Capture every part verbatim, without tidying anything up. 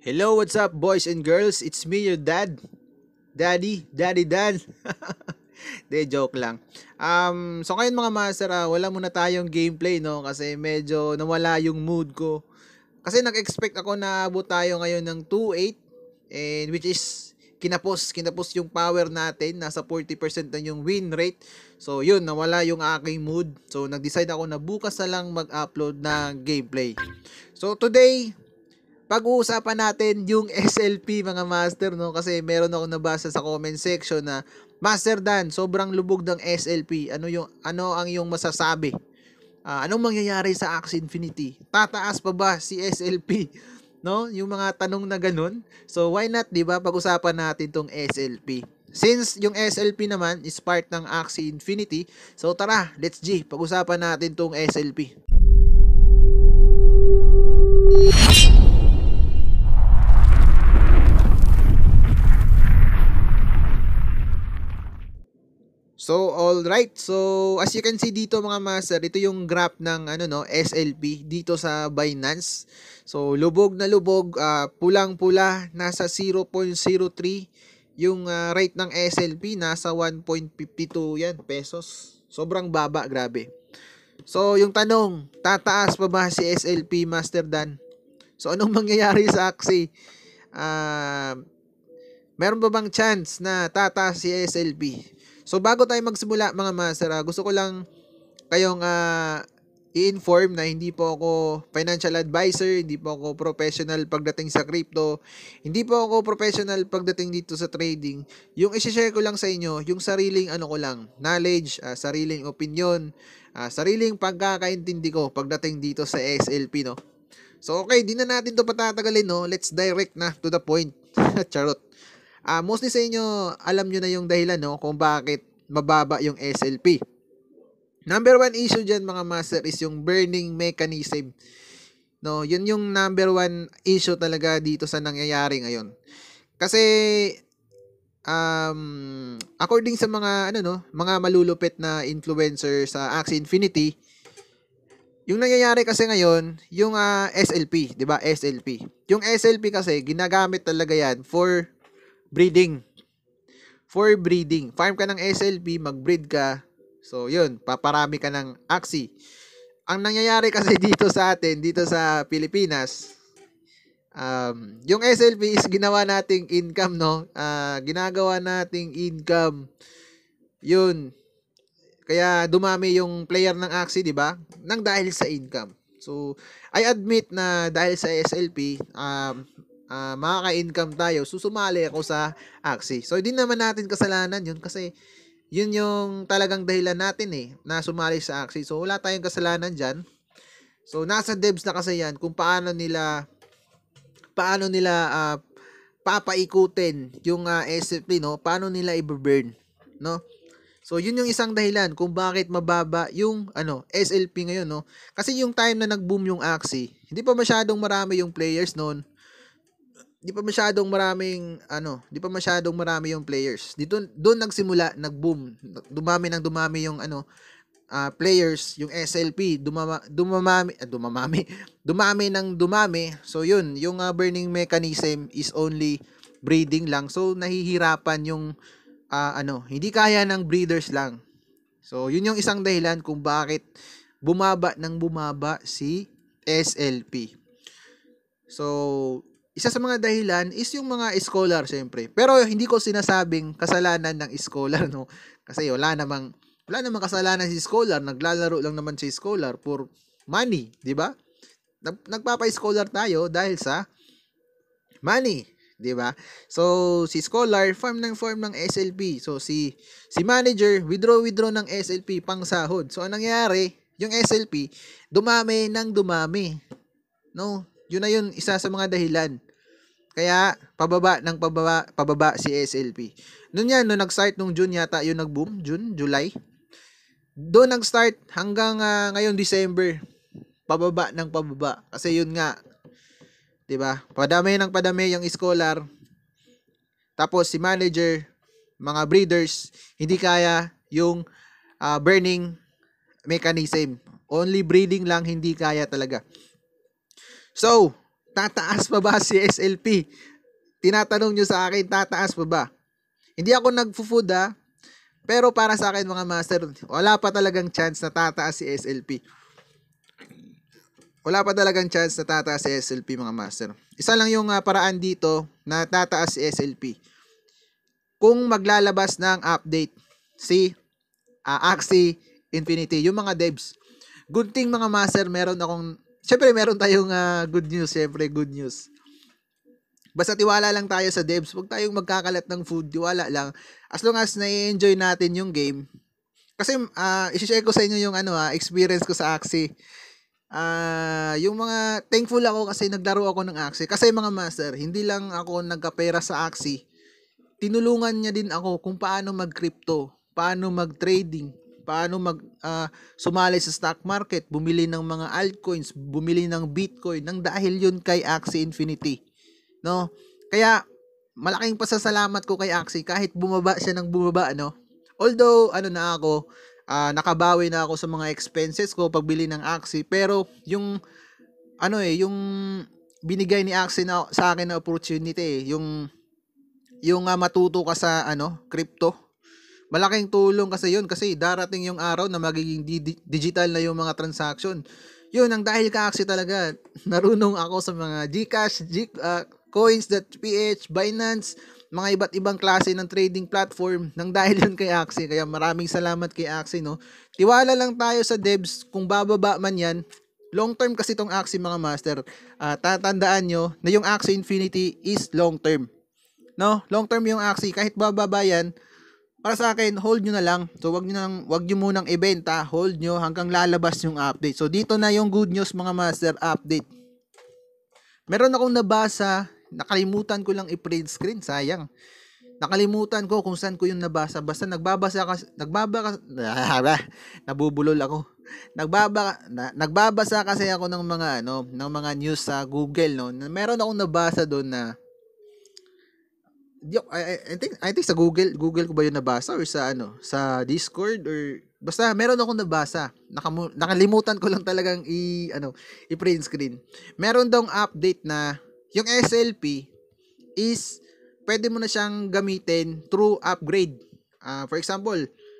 Hello, what's up, boys and girls? It's me, your dad. Daddy, Daddy Dan. De, joke lang. Um, so ngayon mga master, ah, wala muna tayong gameplay, no? Kasi medyo nawala yung mood ko. Kasi nag-expect ako na abot tayo ngayon ng two eight, and which is kinapos, kinapos yung power natin. Nasa forty percent na yung win rate. So yun, nawala yung aking mood. So nag-decide ako na bukas na lang mag-upload ng gameplay. So today, pag-uusapan natin yung S L P mga master, no, kasi meron ako nabasa sa comment section na Master Dan, sobrang lubog ng S L P. Ano yung ano ang yung masasabi? Ah, anong mangyayari sa Axie Infinity? Tataas pa ba si S L P? No, yung mga tanong na ganun. So why not, 'di ba? Pag-usapan natin tong S L P. Since yung S L P naman is part ng Axie Infinity, so tara, let's G, pag-usapan natin tong S L P. So, all right. So, as you can see dito mga master, ito yung graph ng ano no, S L P dito sa Binance. So, lubog na lubog, uh, pulang-pula, nasa zero point zero three yung uh, rate ng S L P, nasa one point five two yan pesos. Sobrang baba, grabe. So, yung tanong, tataas pa ba si S L P, Master Dan? So, anong mangyayari sa Axie? Uh, meron ba bang chance na tataas si S L P? So bago tayo magsimula mga master, uh, gusto ko lang kayong uh, i-inform na hindi po ako financial advisor, hindi po ako professional pagdating sa crypto, hindi po ako professional pagdating dito sa trading. Yung i-share ko lang sa inyo, yung sariling ano ko lang, knowledge, uh, sariling opinion, uh, sariling pagkakaintindi ko pagdating dito sa S L P, no. So okay, di na natin to patatagalin, no. Let's direct na to the point. Charot. Uh, mostly sa inyo, alam nyo na yung dahilan, no, kung bakit mababa yung S L P. Number one issue dyan mga master is yung burning mechanism. No, yun yung number one issue talaga dito sa nangyayari ngayon. Kasi um, according sa mga ano no, mga malulupit na influencer sa Axie Infinity, yung nangyayari kasi ngayon, yung uh, S L P, 'di ba? S L P. Yung S L P kasi ginagamit talaga yan for breeding. For breeding. Farm ka ng S L P, mag-breed ka. So, yun. Paparami ka ng Axie. Ang nangyayari kasi dito sa atin, dito sa Pilipinas, um, yung S L P is ginawa nating income, no? Uh, ginagawa nating income. Yun. Kaya dumami yung player ng Axie, di ba? Nang dahil sa income. So, I admit na dahil sa S L P, um, Uh, makaka-income tayo, susumali ako sa Axie. So, hindi naman natin kasalanan yun kasi yun yung talagang dahilan natin eh, na sumali sa Axie. So, wala tayong kasalanan dyan. So, nasa devs na kasi yan kung paano nila paano nila uh, papaikutin yung uh, S L P, no? Paano nila i-burn, no? So, yun yung isang dahilan kung bakit mababa yung ano, S L P ngayon, no? Kasi yung time na nag-boom yung Axie, hindi pa masyadong marami yung players noon. Di pa masyadong maraming ano, di pa masyadong marami yung players. Dito doon nagsimula, nag-boom. Dumami nang dumami yung ano, uh, players, yung S L P, dumama, dumamami, uh, dumamami, dumami nang dumami. So yun, yung uh, burning mechanism is only breeding lang. So nahihirapan yung uh, ano, hindi kaya ng breeders lang. So yun yung isang dahilan kung bakit bumaba nang bumaba si S L P. So isa sa mga dahilan is yung mga scholar, syempre. Pero hindi ko sinasabing kasalanan ng scholar, no? Kasi wala namang, wala namang kasalanan si scholar. Naglalaro lang naman si scholar for money, di ba? Nagpapa-scholar tayo dahil sa money, di ba? So, si scholar, farm ng farm ng S L P. So, si si manager, withdraw-withdraw ng S L P pang sahod. So, anong nangyari? Yung S L P, dumami ng dumami. No? Yun na yun, isa sa mga dahilan. Kaya, pababa ng pababa, pababa si S L P. Noon yan, noong nag-start nung June yata, yun nag-boom, June, July. Doon nag-start hanggang uh, ngayon December, pababa ng pababa. Kasi yun nga, 'di ba? Padami ng padami yung scholar. Tapos si manager, mga breeders, hindi kaya yung uh, burning mechanism. Only breeding lang hindi kaya talaga. So, Tataas pa ba si S L P? Tinatanong nyo sa akin, tataas pa ba? Hindi ako nagfo-food ha, pero para sa akin mga master, wala pa talagang chance na tataas si S L P. Wala pa talagang chance na tataas si S L P mga master. Isa lang yung uh, paraan dito na tataas si S L P. Kung maglalabas ng update si uh, Axie Infinity, yung mga devs. Good thing mga master, meron akong, syempre meron tayong uh, good news, syempre good news. Basta tiwala lang tayo sa devs, huwag tayong magkakalat ng food, tiwala lang. As long as na-enjoy natin yung game. Kasi uh, isi-share ko sa inyo yung ano, uh, experience ko sa Axie. Uh, yung mga, thankful ako kasi naglaro ako ng Axie. Kasi mga master, hindi lang ako nagkapera sa Axie. Tinulungan niya din ako kung paano mag-crypto, paano mag-trading, paano mag uh, sumali sa stock market, bumili ng mga altcoins, bumili ng Bitcoin, nang dahil yun kay Axie Infinity. No? Kaya malaking pasasalamat ko kay Axie kahit bumaba siya ng bumaba, no? Although ano na ako, uh, nakabawi na ako sa mga expenses ko pagbili ng Axie, pero yung ano eh, yung binigay ni Axie na sa akin na opportunity eh, yung yung uh, matuto ka sa ano, crypto. Malaking tulong kasi yun kasi darating yung araw na magiging di- digital na yung mga transaction. Yun, ang dahil ka Axie talaga, narunong ako sa mga Gcash, G, uh, Coins.ph, Binance, mga iba't ibang klase ng trading platform nang dahil yun kay Axie. Kaya maraming salamat kay Axie, no? Tiwala lang tayo sa devs, kung bababa man yan, long term kasi itong Axie mga master. Uh, tatandaan nyo na yung Axie Infinity is long term. No? Long term yung Axie, kahit bababa yan, para sa akin, hold nyo na lang. So, wag nyo, nang, wag nyo munang ibenta, hold nyo hanggang lalabas yung update. So, dito na yung good news mga master, update. Meron akong nabasa, nakalimutan ko lang i-print screen, sayang. Nakalimutan ko kung saan ko yung nabasa. Basta nagbabasa kasi, nagbabasa, nabubulol ako. Nagbaba, na, nagbabasa kasi ako ng mga, ano, ng mga news sa Google, no. Meron akong nabasa doon na, I, I think I think sa Google, Google ko ba 'yung nabasa or sa ano, sa Discord or basta meron akong nabasa. Nakamu, nakalimutan ko lang talagang i ano, i-print screen. Meron daw update na 'yung S L P is pwede mo na siyang gamitin through upgrade. Uh, for example,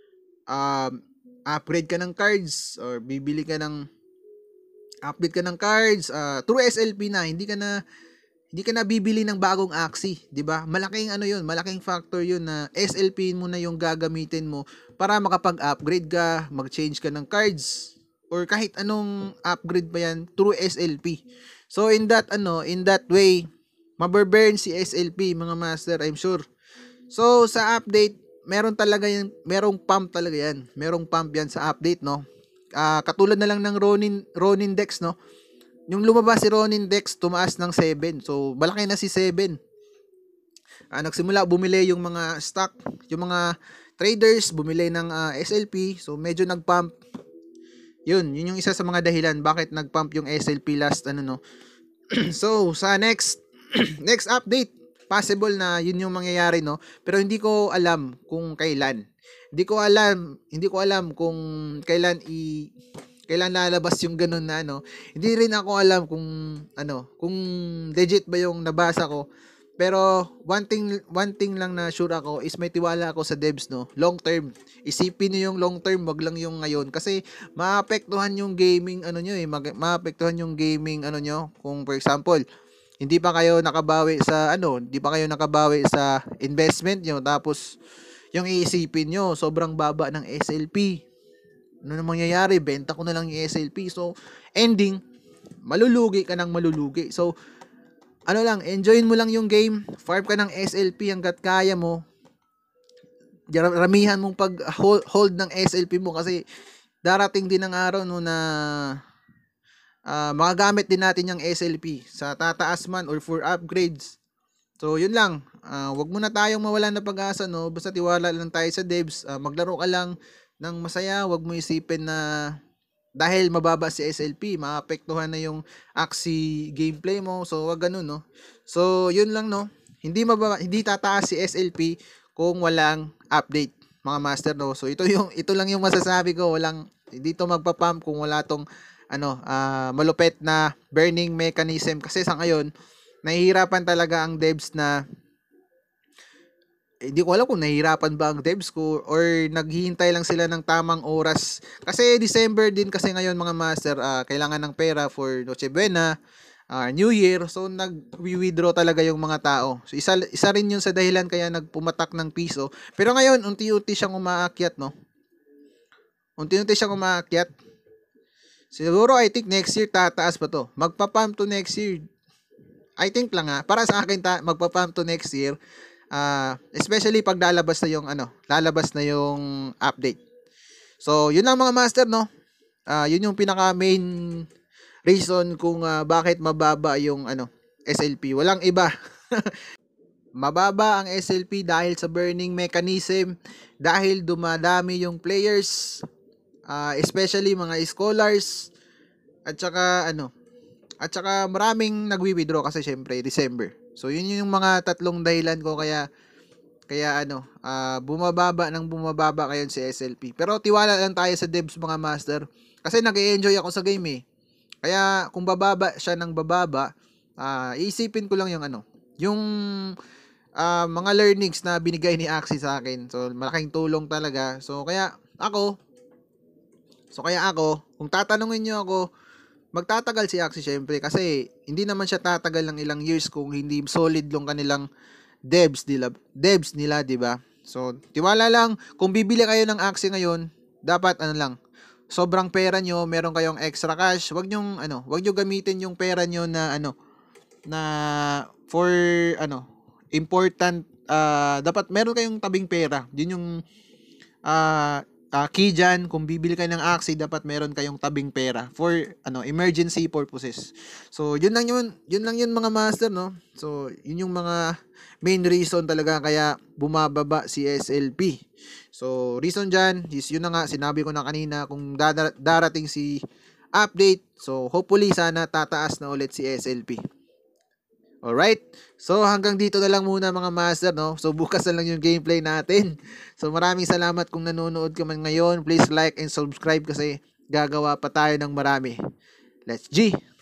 um upgrade ka ng cards or bibili ka ng update ka ng cards uh, through S L P na, hindi ka na Hindi ka na bibili ng bagong Axie, 'di ba? Malaking ano 'yun, malaking factor 'yun na S L P mo na 'yung gagamitin mo para makapag-upgrade ka, mag-change ka ng cards or kahit anong upgrade pa 'yan through S L P. So in that ano, in that way, maberburn si S L P mga master, I'm sure. So sa update, meron talaga 'yan, merong pump talaga 'yan. Merong pump 'yan sa update, no? Uh, katulad na lang ng Ronin Ronin Dex, no? Yung lumabas si Ronin Dex, tumaas ng seven. So, malaki na si seven. Uh, nagsimula bumili yung mga stock, yung mga traders, bumili ng uh, S L P. So, medyo nag-pump. Yun, yun yung isa sa mga dahilan bakit nag-pump yung S L P last, ano no. So, sa next, next update, possible na yun yung mangyayari, no. Pero hindi ko alam kung kailan. Hindi ko alam, hindi ko alam kung kailan i... kailan lalabas yung ganun na ano. Hindi rin ako alam kung ano, kung legit ba yung nabasa ko. Pero one thing one thing lang na sure ako is may tiwala ako sa devs, no. Long term. Isipin niyo yung long term, wag lang yung ngayon kasi maapektuhan yung gaming ano niyo eh, mag- maapektuhan yung gaming ano niyo kung for example, hindi pa kayo nakabawi sa ano, hindi pa kayo nakabawi sa investment niyo tapos yung iisipin niyo sobrang baba ng S L P. Ano na mangyayari? Benta ko na lang yung S L P. So, ending, malulugi ka ng malulugi. So, ano lang, enjoyin mo lang yung game. Farm ka ng S L P hanggat kaya mo. Ramihan mong pag hold ng S L P mo kasi darating din ang araw no na uh, magagamit din natin yung S L P sa tataas man or for upgrades. So, yun lang. Uh, wag mo na tayong mawalan ng pag-asa, no? Basta tiwala lang tayo sa devs. Uh, maglaro ka lang ng masaya, wag mo isipin na dahil mababa si S L P, maapektuhan na yung Axie gameplay mo. So wag ganun, no. So yun lang, no. Hindi mababa, hindi tataas si S L P kung walang update, mga master, no. So ito yung ito lang yung masasabi ko, walang dito magpa-pump kung wala tong ano, ah, malupit na burning mechanism kasi sa ngayon nahihirapan talaga ang devs na hindi ko alam kung nahihirapan ba ang devs ko or naghihintay lang sila ng tamang oras. Kasi December din kasi ngayon mga master, ah, kailangan ng pera for Noche Buena, ah, New Year. So nag-withdraw talaga yung mga tao. So isa, isa rin yun sa dahilan kaya nagpumatak ng piso. Pero ngayon, unti-unti siyang umaakyat, no? Unti-unti siyang umaakyat. Siguro I think next year tataas pa to. Magpa-pump to next year. I think lang ha. Para sa akin ta, magpa-pump to next year. Uh, especially pag lalabas na yung ano, lalabas na yung update. So, yun lang mga master, no? Uh, yun yung pinaka main reason kung uh, bakit mababa yung ano, S L P. Walang iba. Mababa ang S L P dahil sa burning mechanism, dahil dumadami yung players, uh, especially mga scholars, at saka ano, at saka maraming nagwi-withdraw kasi syempre December. So yun yung mga tatlong dahilan ko kaya kaya ano, uh, bumababa ng bumababa kayon si S L P. Pero tiwala lang tayo sa devs mga master kasi nag-e-enjoy ako sa game eh. Kaya kung bababa siya ng bababa, uh, iisipin ko lang yung ano, yung uh, mga learnings na binigay ni Axie sa akin. So malaking tulong talaga. So kaya ako So kaya ako, kung tatanungin niyo ako, magtatagal si Axie syempre kasi hindi naman siya tatagal ng ilang years kung hindi solid yung kanilang devs nila, devs nila, 'di ba? So, tiwala lang kung bibili kayo ng Axie ngayon, dapat ano lang, sobrang pera nyo, meron kayong extra cash, wag niyo ano, wag niyo gamitin yung pera nyo na ano na for ano, important uh, dapat meron kayong tabing pera. Yun yung uh, Uh, key dyan, kung bibili kayo ng Axie, dapat meron kayong tabing pera for ano emergency purposes. So, yun lang yun, yun lang yun mga master, no? So, yun yung mga main reason talaga kaya bumababa si S L P. So, reason dyan is yun na nga, sinabi ko na kanina, kung dar- darating si update, so hopefully sana tataas na ulit si S L P. Alright? So, hanggang dito na lang muna mga master, no? So, bukas na lang yung gameplay natin. So, maraming salamat kung nanonood ka man ngayon. Please like and subscribe kasi gagawa pa tayo ng marami. Let's G!